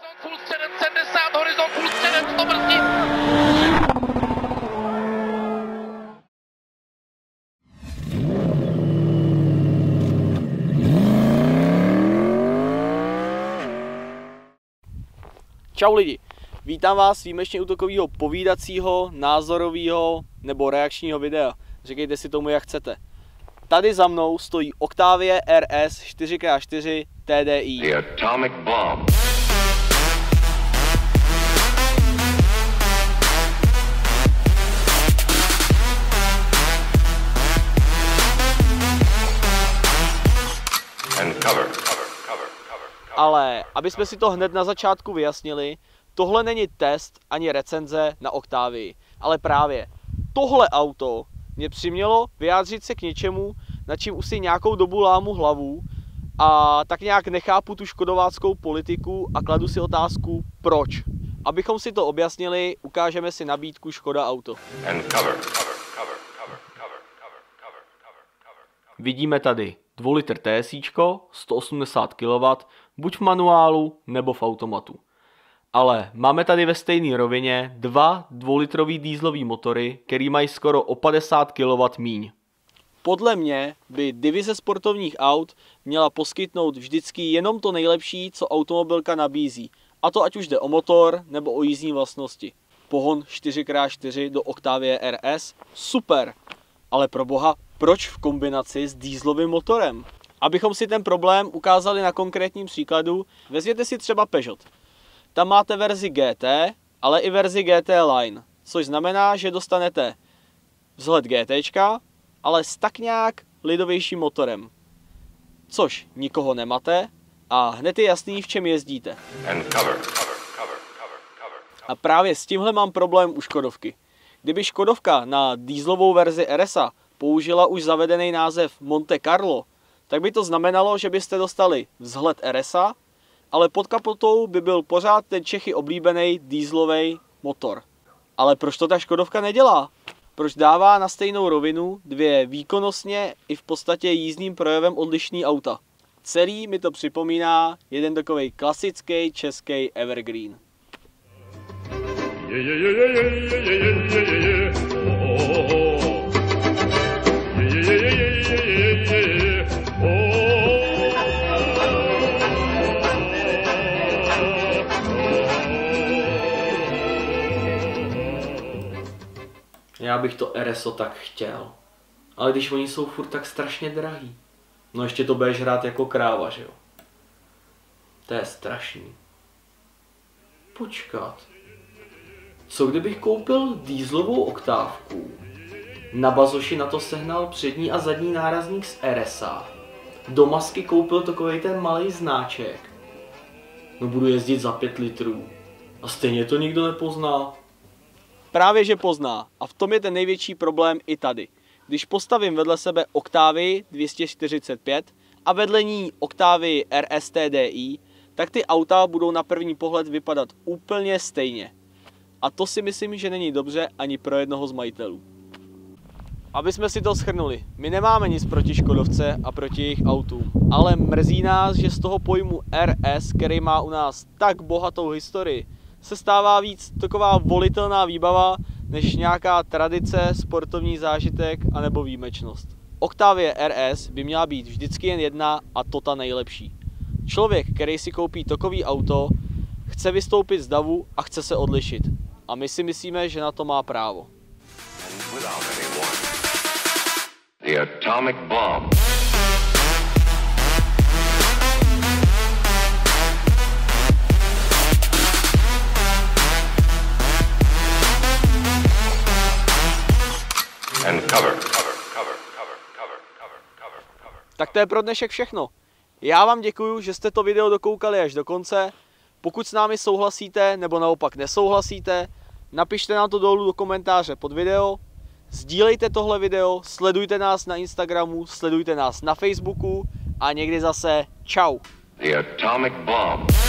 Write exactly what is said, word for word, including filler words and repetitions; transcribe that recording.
full středem sedmdesát, horizont full středem sto brzdí. Čau lidi, vítám vás výjimečně útokového povídacího, názorového nebo reakčního videa. Říkejte si tomu, jak chcete. Tady za mnou stojí Octavia R S čtyři krát čtyři T D I. The atomic bomb. And cover, cover, cover, cover, cover. Ale aby jsme si to hned na začátku vyjasnili, tohle není test ani recenze na Octavii, ale právě tohle auto mě přimělo vyjádřit se k něčemu, na čím už si nějakou dobu lámu hlavu a tak nějak nechápu tu škodováckou politiku a kladu si otázku proč. Abychom si to objasnili, ukážeme si nabídku Škoda Auto. And cover, cover, cover, cover, cover, cover, cover, cover, cover. Vidíme tady dvě litr TSIčko, sto osmdesát kilowattů, buď v manuálu nebo v automatu. Ale máme tady ve stejné rovině dva dvoulitrový dýzlový motory, který mají skoro o padesát kilowattů míň. Podle mě by divize sportovních aut měla poskytnout vždycky jenom to nejlepší, co automobilka nabízí. A to ať už jde o motor nebo o jízdní vlastnosti. Pohon čtyři krát čtyři do Octavia R S, super. Ale pro boha, proč v kombinaci s dýzlovým motorem? Abychom si ten problém ukázali na konkrétním příkladu, vezměte si třeba Peugeot. Tam máte verzi G T, ale i verzi G T Line, což znamená, že dostanete vzhled GTčka, ale s tak nějak lidovějším motorem. Což nikoho nemate a hned je jasný, v čem jezdíte. And cover, cover, cover, cover, cover. A právě s tímhle mám problém u Škodovky. Kdyby Škodovka na dýzlovou verzi R S a použila už zavedený název Monte Carlo, tak by to znamenalo, že byste dostali vzhled R S a, ale pod kapotou by byl pořád ten Čechy oblíbený dýzlový motor. Ale proč to ta Škodovka nedělá? Proč dává na stejnou rovinu dvě výkonnostně i v podstatě jízdním projevem odlišný auta? Celý mi to připomíná jeden takovej klasický český evergreen. Já bych to R S O tak chtěl, ale když oni jsou furt tak strašně drahý, no ještě to budeš hrát jako kráva, že jo? To je strašný. Počkat. Co kdybych koupil dýzlovou oktávku, na bazoši na to sehnal přední a zadní nárazník z R S a, do masky koupil takovej ten malý znáček. No budu jezdit za pět litrů a stejně to nikdo nepozná. Právě že pozná a v tom je ten největší problém i tady. Když postavím vedle sebe Octavii dvě stě čtyřicet pět a vedle ní Octavii R S T D I, tak ty auta budou na první pohled vypadat úplně stejně. A to si myslím, že není dobře ani pro jednoho z majitelů. Aby jsme si to shrnuli, my nemáme nic proti Škodovce a proti jejich autům, ale mrzí nás, že z toho pojmu R S, který má u nás tak bohatou historii, se stává víc taková volitelná výbava, než nějaká tradice, sportovní zážitek anebo výjimečnost. Octavia R S by měla být vždycky jen jedna a to ta nejlepší. Člověk, který si koupí takový auto, chce vystoupit z davu a chce se odlišit. A my si myslíme, že na to má právo. The atomic bomb. And cover, cover, cover, cover, cover, cover, cover, cover. Tak to je pro dnešek všechno. Já vám děkuju, že jste to video dokoukali až do konce. Pokud s námi souhlasíte nebo naopak nesouhlasíte, napište nám to dolů do komentáře pod video. Sdílejte tohle video, sledujte nás na Instagramu, sledujte nás na Facebooku a někdy zase čau. The atomic bomb.